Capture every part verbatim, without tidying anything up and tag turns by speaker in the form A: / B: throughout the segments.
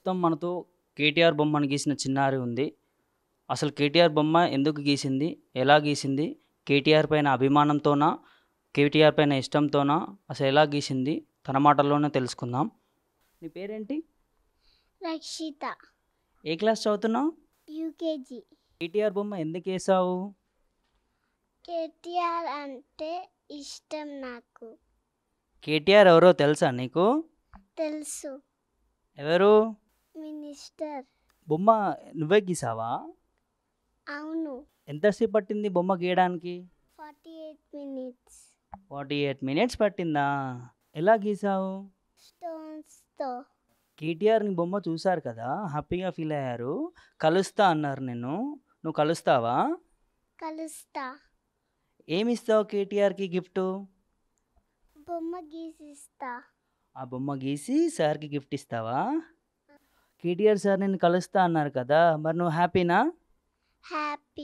A: ప్రస్తుతం మనతో కేటీఆర్ బొమ్మను గీసిన చిన్నారి ఉంది. అసలు కేటీఆర్ బొమ్మ ఎందుకు గీసింది? ఎలా గీసింది? కేటీఆర్ పైన అభిమానంతోనా? కేటీఆర్ పైన ఇష్టంతోనా? అసలు ఎలా గీసింది? తన మాటల్లోనే తెలుసుకుందాం. నీ పేరేంటి?
B: రక్షిత.
A: ఏ క్లాస్ చదువుతున్నావు?
B: యూకేజీ.
A: కేటీఆర్ బొమ్మ ఎందుకు వేసావు?
B: కేటీఆర్ అంటే ఇష్టం నాకు.
A: కేటీఆర్ ఎవరో తెలుసా నీకు?
B: తెలుసు.
A: ఎవరు?
B: మినిస్టర్.
A: బొమ్మ నువ్వే గీసావా?
B: అవును.
A: ఎంతసేపు పట్టింది బొమ్మ గీయడానికి?
B: Forty eight minutes.
A: Forty eight minutes పట్టిందా? ఎలా గీసావు?
B: స్టోన్స్తో.
A: కేటీఆర్ నీ బొమ్మ చూశారు కదా, హ్యాపీగా ఫీల్ అయ్యారు. కలుస్తా అన్నారు నిన్ను. నువ్వు కలుస్తావా?
B: కలుస్తా.
A: ఏమి ఇస్తావు కేటీఆర్కి గిఫ్ట్?
B: బొమ్మ గీసిస్తా.
A: ఆ బొమ్మ గీసి సార్కి గిఫ్ట్ ఇస్తావా? కేటీఆర్ సార్ నిన్ను కలుస్తా అన్నారు కదా, మరి నువ్వు హ్యాపీనా?
B: Happy.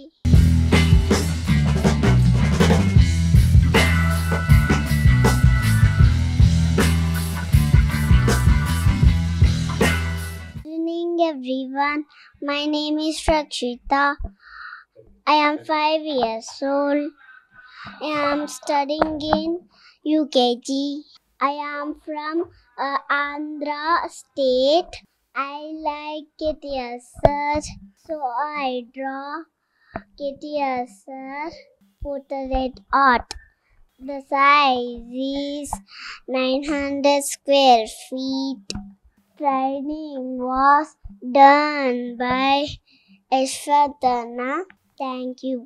B: Good evening everyone. My name is Rakshita. I am five years old. I am studying in U K G. I am from uh, Andhra state. I like K T R sir, so I draw K T R sir portrait art. The size is nine hundred square feet. Training was done by Ashwatana. Thank you.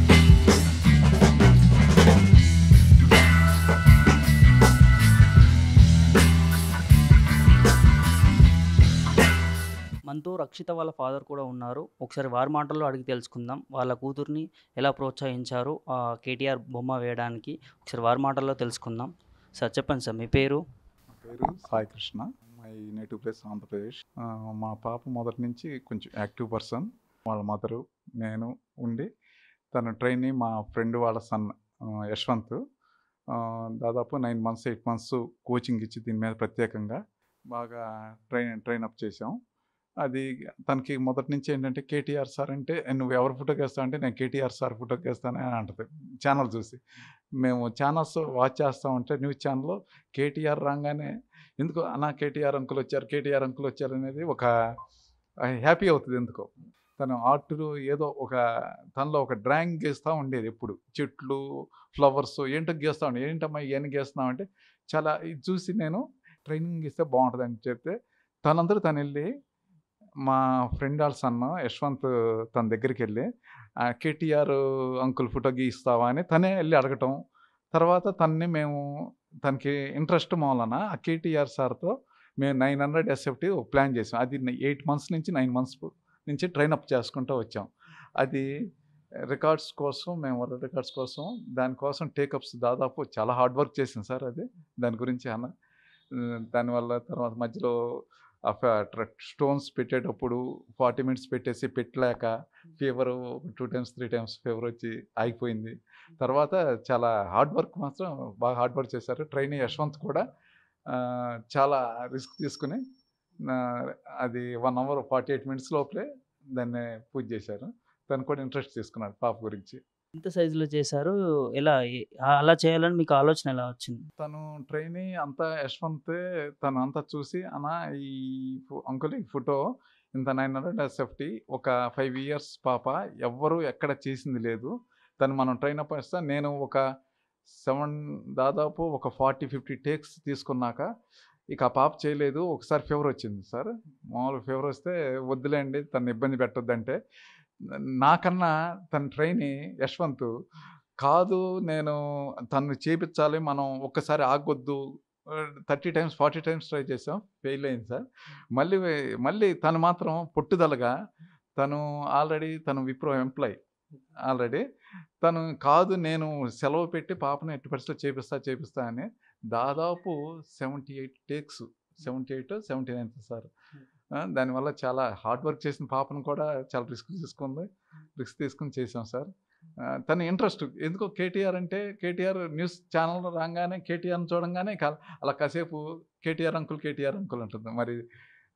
A: మనతో రక్షిత వాళ్ళ father కూడా ఉన్నారు. ఒకసారి వారి మాటల్లో అడిగి తెలుసుకుందాం. వాళ్ళ కూతుర్ని ఎలా ప్రోత్సహించారు ఆ కేటీఆర్ బొమ్మ వేయడానికి, ఒకసారి వారి మాటల్లో తెలుసుకుందాం. సార్ చెప్పండి సార్, మీ పేరు?
C: పేరు Sai Krishna. My native place Andhra Pradesh. మా పాప మొదటి నుంచి కొంచెం యాక్టివ్ పర్సన్. వాళ్ళ మదరు నేను ఉండి తన ట్రైని మా ఫ్రెండ్ వాళ్ళ సన్ యశ్వంత్ దాదాపు nine months eight months coaching ఇచ్చి దీని మీద ప్రత్యేకంగా బాగా ట్రైన్ ట్రైన్ అప్ చేసాం. అది తనకి మొదటి నుంచి ఏంటంటే కేటీఆర్ సార్ అంటే నువ్వు ఎవరు ఫోటోకి వేస్తావు అంటే నేను కేటీఆర్ సార్ ఫోటోకి వేస్తాను అని అంటుంది ఛానల్ చూసి. మేము ఛానల్స్ వాచ్ చేస్తామంటే న్యూస్ ఛానల్లో కేటీఆర్ రాగానే ఎందుకో అన్న కేటీఆర్ అంకుల్ వచ్చారు కేటీఆర్ అంకుల్ వచ్చారు అనేది ఒక హ్యాపీ అవుతుంది. ఎందుకో తను ఆర్ట్ ఏదో ఒక తనలో ఒక డ్రాయింగ్ గీస్తూ ఉండేది ఎప్పుడు. చెట్లు ఫ్లవర్స్ ఏంటో గీస్తూ ఉండేది. ఏంటమ్మా ఇవన్నీ గీస్తున్నావు అంటే చాలా ఇది చూసి నేను ట్రైనింగ్ ఇస్తే బాగుంటుంది అని చెప్తే తనందరూ తను వెళ్ళి మా ఫ్రెండ్ వాళ్ళ సన్న యశ్వంత్ తన దగ్గరికి వెళ్ళి కేటీఆర్ అంకుల్ ఫోటో గీస్తావా అని తనే వెళ్ళి అడగటం. తర్వాత తనని మేము తనకి ఇంట్రెస్ట్ మూలన ఆ కేటీఆర్ సార్తో మేము నైన్ హండ్రెడ్ ఎస్ఎఫ్టీ ప్లాన్ చేసాం. అది ఎయిట్ మంత్స్ నుంచి నైన్ మంత్స్ నుంచి ట్రైన్ అప్ చేసుకుంటూ వచ్చాం. అది రికార్డ్స్ కోసం మేము వరల్డ్ రికార్డ్స్ కోసం దానికోసం టేకప్స్ దాదాపు చాలా హార్డ్ వర్క్ చేసింది సార్. అది దాని గురించి అన్న దానివల్ల తర్వాత మధ్యలో స్టోన్స్ పెట్టేటప్పుడు ఫార్టీ మినిట్స్ పెట్టేసి పెట్టలేక fever two times three times fever వచ్చి ఆగిపోయింది. తర్వాత చాలా హార్డ్ వర్క్ మాత్రం బాగా హార్డ్ వర్క్ చేశారు. ట్రైనీ యశ్వంత్ కూడా చాలా రిస్క్ తీసుకుని అది one hour forty eight minutes లోపలే దాన్ని పూజ చేశారు. తను కూడా ఇంట్రెస్ట్ తీసుకున్నాడు పాప గురించి.
A: ఎంత సైజులో చేశారు? ఎలా అలా చేయాలని మీకు ఆలోచన ఎలా వచ్చింది?
C: తను ట్రైనీ అంతా యశ్వంతే తను అంతా చూసి అన్న ఈ అంకుల్ ఈ ఫోటో ఇంత నైన్ హండ్రెడ్ ఎస్ఎఫ్టీ ఒక ఫైవ్ ఇయర్స్ పాప ఎవ్వరూ ఎక్కడ చేసింది లేదు. తను మనం ట్రైన్ అప్ చేస్తా నేను ఒక సెవెన్ దాదాపు ఒక ఫార్టీ ఫిఫ్టీ టేక్స్ తీసుకున్నాక ఇక ఆ పాప చేయలేదు. ఒకసారి ఫీవర్ వచ్చింది సార్. మామూలు ఫీవర్ వస్తే వద్దులేండి తను ఇబ్బంది పెట్టొద్దంటే నాకన్నా తన ట్రైని యశ్వంత్ కాదు నేను తను చేపించాలి మనం ఒక్కసారి ఆగొద్దు thirty times forty times try చేసాం, ఫెయిల్ అయింది సార్. మళ్ళీ మళ్ళీ తను మాత్రం పట్టుదలగా తను ఆల్రెడీ తను విప్రో ఎంప్లాయ్ ఆల్రెడీ తను కాదు నేను సెలవు పెట్టి పాపను ఎట్టి పరిస్థితిలో చేపిస్తా చేపిస్తా అని దాదాపు seventy eight takes seventy eight seventy nine sir. దానివల్ల చాలా హార్డ్ వర్క్ చేసిన పాపను కూడా చాలా రిస్క్ తీసుకుంది రిస్క్ తీసుకుని చేసాం సార్. తన ఇంట్రెస్ట్ ఎందుకో కేటీఆర్ అంటే కేటీఆర్ న్యూస్ ఛానల్ రాగానే కేటీఆర్ని చూడంగానే అలా కాసేపు కేటీఆర్ అంకుల్ కేటీఆర్ అంకుల్ ఉంటుంది. మరి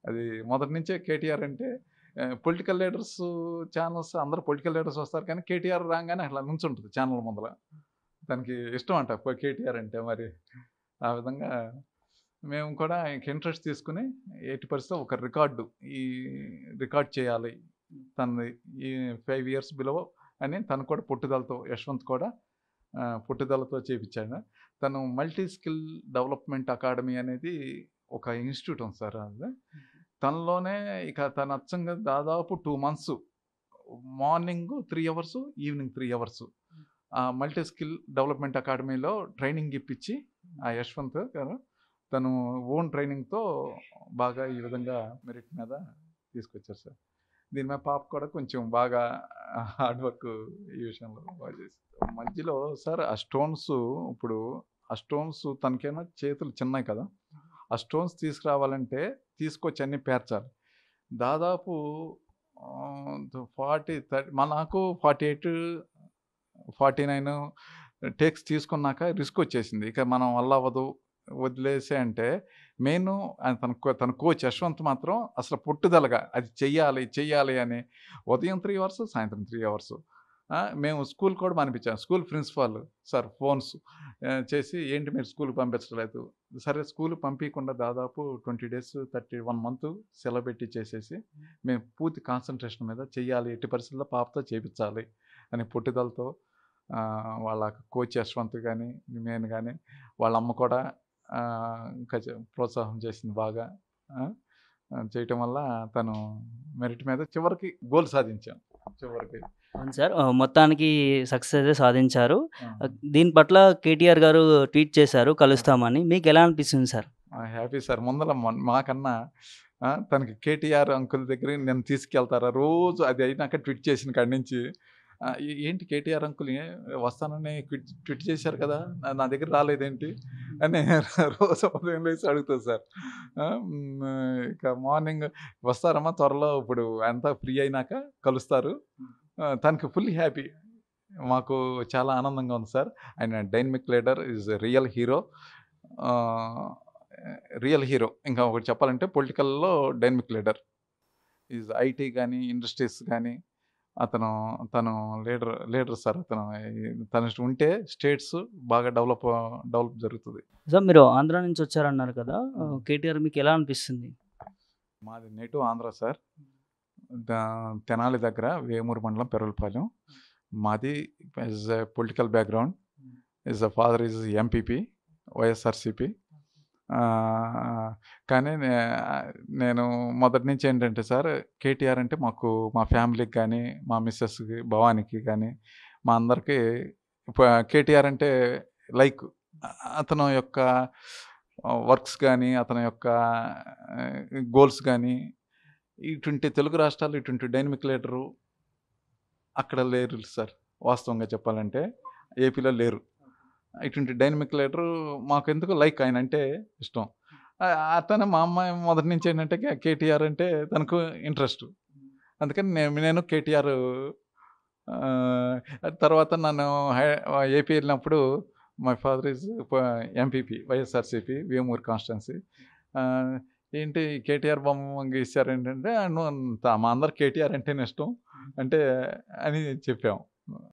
C: అది మొదటి నుంచే కేటీఆర్ అంటే పొలిటికల్ లీడర్స్ ఛానల్స్ అందరూ పొలిటికల్ లీడర్స్ వస్తారు, కానీ కేటీఆర్ రాగానే అట్లా నుంచుంటుంది ఛానల్ ముందర. దానికి ఇష్టం అంట కేటీఆర్ అంటే. మరి ఆ విధంగా మేము కూడా ఇంక ఇంట్రెస్ట్ తీసుకుని ఎయిటీ పర్సెంట్ ఒక రికార్డు ఈ రికార్డ్ చేయాలి తనది ఈ ఫైవ్ ఇయర్స్ బిలో అని తను కూడా పుట్టుదలతో, యశ్వంత్ కూడా ఆ, పుట్టుదలతో చేయించాడు. తను మల్టీ స్కిల్ డెవలప్మెంట్ అకాడమీ అనేది ఒక ఇన్స్టిట్యూట్ ఉంది సార్. అది తనలోనే ఇక తన అచ్చంగా దాదాపు two months morning three hours evening three hours ఆ మల్టీ స్కిల్ డెవలప్మెంట్ అకాడమీలో ట్రైనింగ్ ఇప్పించి ఆ యశ్వంత్ గారు తను ఓన్ ట్రైనింగ్తో బాగా ఈ విధంగా మెరిట్ మీద తీసుకొచ్చారు సార్. దీని మీద పాప కూడా కొంచెం బాగా హార్డ్ వర్క్ ఈ విషయంలో బాగా చేసి మధ్యలో సార్ ఆ స్టోన్స్, ఇప్పుడు ఆ స్టోన్స్ తనకైనా చేతులు చిన్నవి కదా, ఆ స్టోన్స్ తీసుకురావాలంటే తీసుకొచ్చి అన్నీ పేర్చాలి. దాదాపు ఫార్టీ థర్టీ నాకు forty eight forty nine takes తీసుకున్నాక రిస్క్ వచ్చేసింది. ఇక మనం వల్ల అవ్వదు వదిలేసే అంటే మెయిన్ తన తన కోచ్ యశ్వంత్ మాత్రం అసలు పుట్టుదలగా అది చెయ్యాలి చెయ్యాలి అని ఉదయం త్రీ అవర్స్ సాయంత్రం త్రీ అవర్స్ మేము స్కూల్ కూడా పంపించాం. స్కూల్ ప్రిన్సిపాల్ సార్ ఫోన్స్ చేసి ఏంటి మీరు స్కూల్కి పంపించలేదు, సరే స్కూల్ పంపించకుండా దాదాపు twenty days thirty one month సెలవు పెట్టి చేసేసి మేము పూర్తి కాన్సన్ట్రేషన్ మీద చెయ్యాలి, ఎట్టి పరిస్థితుల్లో పాపతో చేయించాలి అని పుట్టుదలతో వాళ్ళ కోచ్ యశ్వంత్ కానీ నేను కానీ వాళ్ళ అమ్మ కూడా ఇంకా ప్రోత్సాహం చేసింది బాగా. చేయటం వల్ల తను మెరిట్ మీద చివరికి గోల్ సాధించాం. చివరికి
A: అవును సార్, మొత్తానికి సక్సెస్ అయితే సాధించారు. దీని పట్ల కేటీఆర్ గారు ట్వీట్ చేశారు కలుస్తామని, మీకు ఎలా అనిపిస్తుంది సార్?
C: Happy sir. ముందర మాకన్నా తనకి కేటీఆర్ అంకుల్ దగ్గర నేను తీసుకెళ్తారా రోజు, అది అయినాక ట్వీట్ చేసిన కాడి నుంచి ఏంటి కేటీఆర్ అంకుల్ వస్తానని ట్విట్ ట్విట్ చేశారు కదా, నా దగ్గర రాలేదేంటి అని రోజు ఉదయం లేసి అడుగుతుంది సార్. ఇక మార్నింగ్ వస్తారమ్మా త్వరలో, ఇప్పుడు అంతా ఫ్రీ అయినాక కలుస్తారు. తనకి ఫుల్ హ్యాపీ, మాకు చాలా ఆనందంగా ఉంది సార్. ఆయన dynamic leader, is real hero, real hero. ఇంకా ఒకటి చెప్పాలంటే పొలిటికల్లో డైనమిక్ లీడర్, ఈజ్ ఐటీ కానీ ఇండస్ట్రీస్ కానీ అతను తను లీడర్ లీడర్ సార్. అతను తను ఉంటే స్టేట్స్ బాగా డెవలప్ డెవలప్ జరుగుతుంది.
A: సార్ మీరు ఆంధ్ర నుంచి వచ్చారన్నారు కదా, కేటీఆర్ మీకు ఎలా అనిపిస్తుంది?
C: మాది నేటివ్ ఆంధ్ర సార్, తెనాలి దగ్గర వేమూరు మండలం పెరవలపాలెం. మాది is a political background, is a father is MPP YSRCP. కానీ నేను మొదటి నుంచి ఏంటంటే సార్, కేటీఆర్ అంటే మాకు మా ఫ్యామిలీకి కానీ మా మిస్సెస్కి భవానికి కానీ మా అందరికీ కేటీఆర్ అంటే లైక్. అతను యొక్క వర్క్స్ కానీ అతని యొక్క గోల్స్ కానీ ఇటువంటి తెలుగు రాష్ట్రాలు ఇటువంటి డైనమిక్ లీడరు అక్కడ లేరు సార్. వాస్తవంగా చెప్పాలంటే ఏపీలో లేరు. ఇటువంటి డైనమిక్ లీడరు మాకు ఎందుకు లైక్, ఆయన అంటే ఇష్టం. అతను మా అమ్మాయి మొదటి నుంచి ఏంటంటే కేటీఆర్ అంటే తనకు ఇంట్రెస్ట్. అందుకని నేను నేను కేటీఆర్ తర్వాత నన్ను ఏపీ వెళ్ళినప్పుడు my father is MPP YSRCP Vemuru constituency. ఏంటి కేటీఆర్ బొమ్మ గీశారు ఏంటంటే మా అందరు కేటీఆర్ అంటేనే ఇష్టం అంటే అని చెప్పాము.